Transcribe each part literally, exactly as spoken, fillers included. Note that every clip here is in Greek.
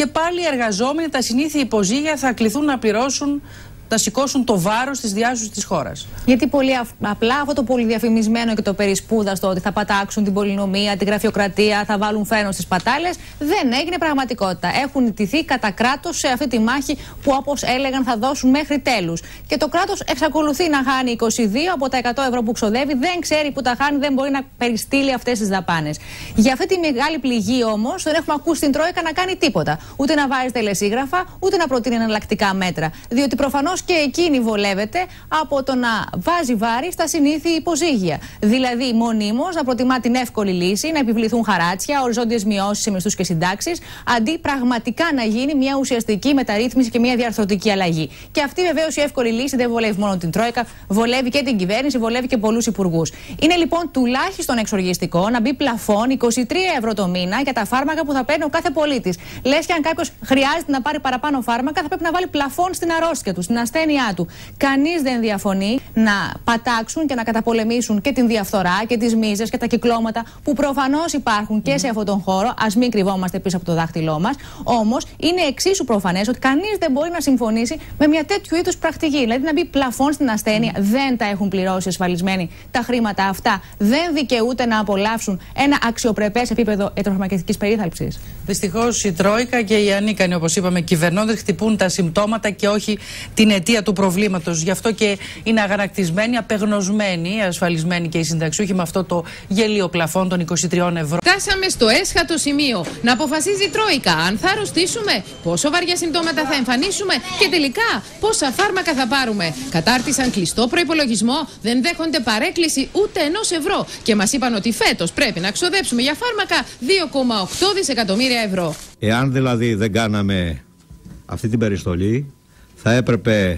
και πάλι οι εργαζόμενοι, τα συνήθεια υποζύγια θα κληθούν να πληρώσουν, να σηκώσουν το βάρος της διάσωσης της χώρας. Γιατί πολύ απλά αυτό το πολυδιαφημισμένο και το περισπούδαστο ότι θα πατάξουν την πολυνομία, την γραφειοκρατία, θα βάλουν φρένο στις πατάλες, δεν έγινε πραγματικότητα. Έχουν ιτηθεί κατά κράτος σε αυτή τη μάχη που, όπως έλεγαν, θα δώσουν μέχρι τέλους. Και το κράτος εξακολουθεί να χάνει είκοσι δύο από τα εκατό ευρώ που ξοδεύει, δεν ξέρει που τα χάνει, δεν μπορεί να περιστείλει αυτές τις δαπάνες. Για αυτή τη μεγάλη πληγή όμως δεν έχουμε ακούσει την Τρόικα να κάνει τίποτα. Ούτε να βάζει τελεσίγραφα, ούτε να προτείνει εναλλακτικά μέτρα. Διότι προφανώς και εκείνη βολεύεται από το να βάζει βάρη στα συνήθεια υποζύγια. Δηλαδή, μονίμως να προτιμά την εύκολη λύση, να επιβληθούν χαράτσια, οριζόντιες μειώσεις σε μισθούς και συντάξεις, αντί πραγματικά να γίνει μια ουσιαστική μεταρρύθμιση και μια διαρθρωτική αλλαγή. Και αυτή βεβαίως η εύκολη λύση δεν βολεύει μόνο την Τρόικα, βολεύει και την κυβέρνηση, βολεύει και πολλούς υπουργούς. Είναι λοιπόν τουλάχιστον εξοργιστικό να μπει πλαφόν είκοσι τρία ευρώ το μήνα για τα φάρμακα που θα παίρνει ο κάθε πολίτης. Λες και αν κάποιος χρειάζεται να πάρει παραπάνω φάρμακα, θα πρέπει να βάλει πλαφόν στην αρρώστια του, στην ασθένειά του. Κανείς δεν διαφωνεί να πατάξουν και να καταπολεμήσουν και την διαφθορά και τις μίζες και τα κυκλώματα που προφανώς υπάρχουν και σε αυτόν τον χώρο. Ας μην κρυβόμαστε πίσω από το δάχτυλό μας. Όμως είναι εξίσου προφανές ότι κανείς δεν μπορεί να συμφωνήσει με μια τέτοιου είδους πρακτική. Δηλαδή να μπει πλαφόν στην ασθένεια, δεν τα έχουν πληρώσει ασφαλισμένοι τα χρήματα αυτά. Δεν δικαιούται να απολαύσουν ένα αξιοπρεπές επίπεδο ιατροφαρμακευτικής περίθαλψης. Δυστυχώς η Τρόικα και οι ανίκανοι, όπως είπαμε, κυβερνώντες χτυπούν τα συμπτώματα και όχι την αιτία του προβλήματος. Γι' αυτό και είναι αγανακτισμένοι, απεγνωσμένοι, ασφαλισμένοι και οι συνταξιούχοι με αυτό το γελίο πλαφόν των είκοσι τριών ευρώ. Φτάσαμε στο έσχατο σημείο να αποφασίζει η Τρόικα αν θα αρρωστήσουμε, πόσο βαριά συμπτώματα θα εμφανίσουμε και τελικά πόσα φάρμακα θα πάρουμε. Κατάρτισαν κλειστό προϋπολογισμό, δεν δέχονται παρέκκληση ούτε ενός ευρώ και μας είπαν ότι φέτος πρέπει να ξοδέψουμε για φάρμακα δύο κόμμα οκτώ δισεκατομμύρια ευρώ. Εάν δηλαδή δεν κάναμε αυτή την περιστολή, θα έπρεπε,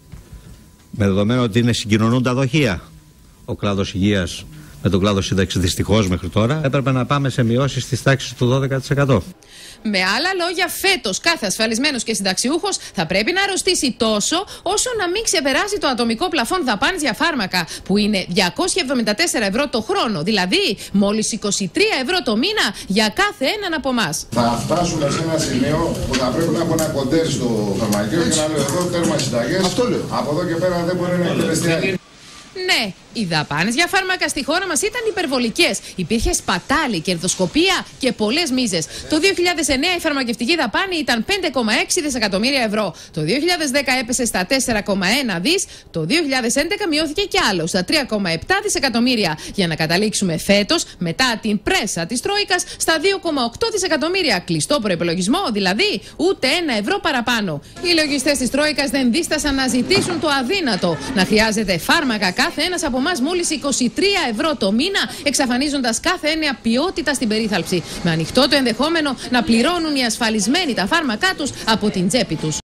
με δεδομένο ότι είναι συγκοινωνούν τα δοχεία ο κλάδος υγείας με τον κλάδο σύνταξη, δυστυχώς μέχρι τώρα, έπρεπε να πάμε σε μειώσεις της τάξης του δώδεκα τοις εκατό. Με άλλα λόγια, φέτος κάθε ασφαλισμένος και συνταξιούχος θα πρέπει να αρρωστήσει τόσο όσο να μην ξεπεράσει το ατομικό πλαφόν δαπάνης για φάρμακα, που είναι διακόσια εβδομήντα τέσσερα ευρώ το χρόνο, δηλαδή μόλις είκοσι τρία ευρώ το μήνα για κάθε έναν από εμάς. Θα φτάσουμε σε ένα σημείο που θα πρέπει να έχω ένα κοντέρ στο φαρμακείο και να λέω εδώ τέρμα συνταγές. Αυτό λέω. Από εδώ και πέρα δεν μπορεί να εκτελεστεί. Ναι, οι δαπάνες για φάρμακα στη χώρα μας ήταν υπερβολικές. Υπήρχε σπατάλη, κερδοσκοπία και πολλές μίζες. Το δύο χιλιάδες εννέα η φαρμακευτική δαπάνη ήταν πέντε κόμμα έξι δισεκατομμύρια ευρώ. Το δύο χιλιάδες δέκα έπεσε στα τέσσερα κόμμα ένα δις. Το δύο χιλιάδες έντεκα μειώθηκε κι άλλο, στα τρία κόμμα επτά δισεκατομμύρια. Για να καταλήξουμε φέτος, μετά την πρέσα της Τρόικας, στα δύο κόμμα οκτώ δισεκατομμύρια. Κλειστό προϋπολογισμό, δηλαδή ούτε ένα ευρώ παραπάνω. Οι λογιστές της Τρόικας δεν δίστασαν να ζητήσουν το αδύνατο. Να χρειάζεται φάρμακα κάθε ένας από εμάς μόλις είκοσι τρία ευρώ το μήνα, εξαφανίζοντας κάθε έννοια ποιότητα στην περίθαλψη. Με ανοιχτό το ενδεχόμενο να πληρώνουν οι ασφαλισμένοι τα φάρμακά τους από την τσέπη τους.